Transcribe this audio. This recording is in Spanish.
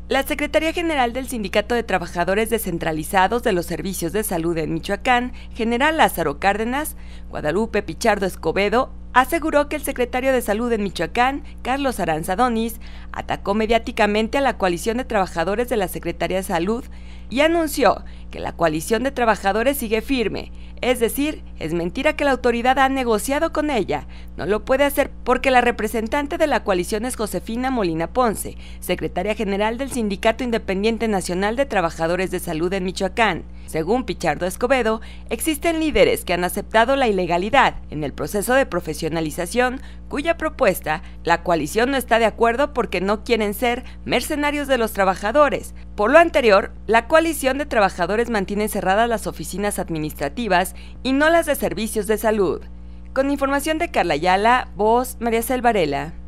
La Secretaría General del Sindicato de Trabajadores Descentralizados de los Servicios de Salud en Michoacán, General Lázaro Cárdenas, Guadalupe Pichardo Escobedo, aseguró que el secretario de Salud en Michoacán, Carlos Aranza Donis, atacó mediáticamente a la coalición de trabajadores de la Secretaría de Salud y anunció que la coalición de trabajadores sigue firme. Es decir, es mentira que la autoridad ha negociado con ella. No lo puede hacer porque la representante de la coalición es Josefina Molina Ponce, secretaria general del Sindicato Independiente Nacional de Trabajadores de Salud en Michoacán. Según Pichardo Escobedo, existen líderes que han aceptado la ilegalidad en el proceso de profesionalización, cuya propuesta la coalición no está de acuerdo porque no quieren ser mercenarios de los trabajadores. Por lo anterior, la coalición de trabajadores mantiene cerradas las oficinas administrativas y no las de servicios de salud. Con información de Carla Ayala, voz María Cel Varela.